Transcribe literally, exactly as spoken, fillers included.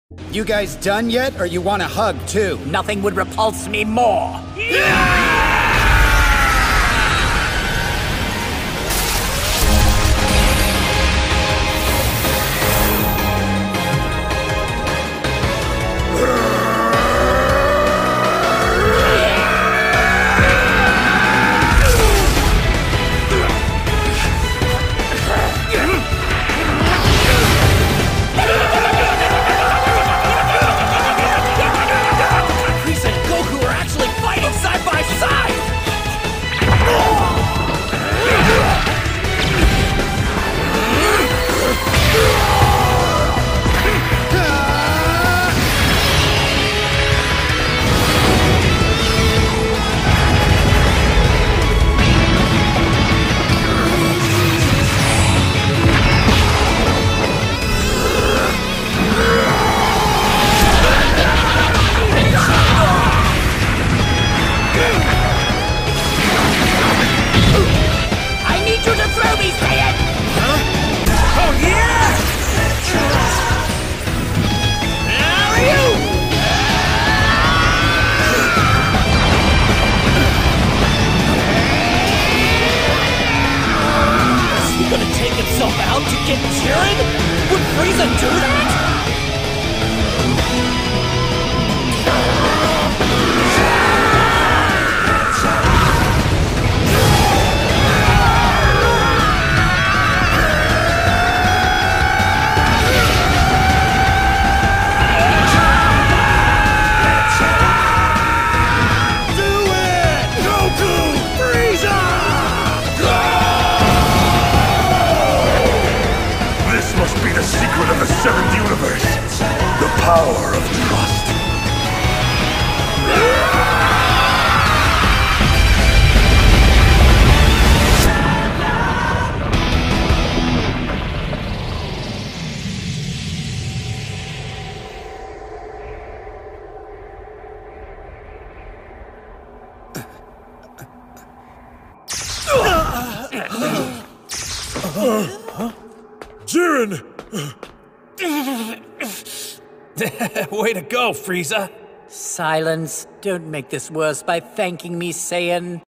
You guys done yet, or you want a hug, too? Nothing would repulse me more. Frieza and Goku are actually fighting side by side! I need you to throw me, Saiyan! Huh? Oh, yeah! Alley-oop! Is he gonna take himself out to get Jiren? Would Frieza do that? This must be the secret of the seventh universe. The power of trust. Jiren! Way to go, Frieza! Silence. Don't make this worse by thanking me, Saiyan.